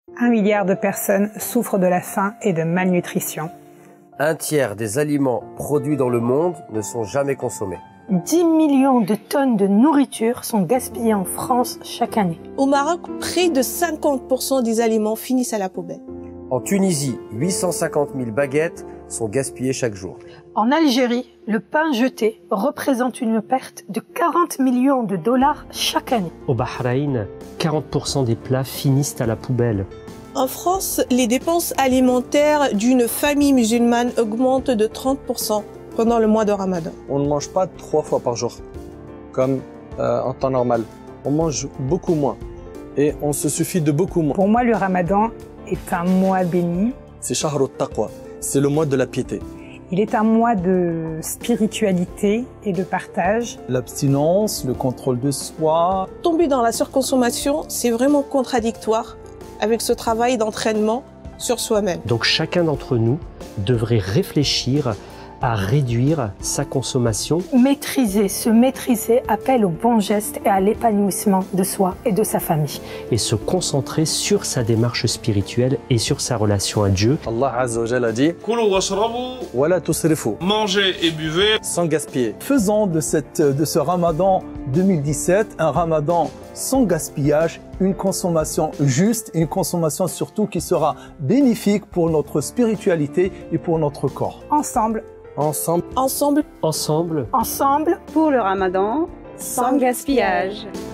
1 milliard de personnes souffrent de la faim et de malnutrition. 1/3 des aliments produits dans le monde ne sont jamais consommés. 10 millions de tonnes de nourriture sont gaspillées en France chaque année. Au Maroc, près de 50% des aliments finissent à la poubelle. En Tunisie, 850 000 baguettes sont gaspillées chaque jour. En Algérie, le pain jeté représente une perte de 40 millions de dollars chaque année. Au Bahreïn, 40% des plats finissent à la poubelle. En France, les dépenses alimentaires d'une famille musulmane augmentent de 30% pendant le mois de Ramadan. On ne mange pas 3 fois par jour, comme en temps normal. On mange beaucoup moins et on se suffit de beaucoup moins. Pour moi, le Ramadan est un mois béni. C'est Shahrut Taqwa, c'est le mois de la piété. Il est un mois de spiritualité et de partage. L'abstinence, le contrôle de soi. Tomber dans la surconsommation, c'est vraiment contradictoire avec ce travail d'entraînement sur soi-même. Donc chacun d'entre nous devrait réfléchir à réduire sa consommation. Se maîtriser appelle au bon geste et à l'épanouissement de soi et de sa famille. Et se concentrer sur sa démarche spirituelle et sur sa relation à Dieu. Allah Azza wa Jalla dit Wala tusrifu. Mangez et buvez sans gaspiller. Faisons de ce Ramadan 2017 un Ramadan sans gaspillage, une consommation juste, une consommation surtout qui sera bénéfique pour notre spiritualité et pour notre corps. Ensemble. Ensemble. Ensemble. Ensemble. Pour le Ramadan, sans gaspillage.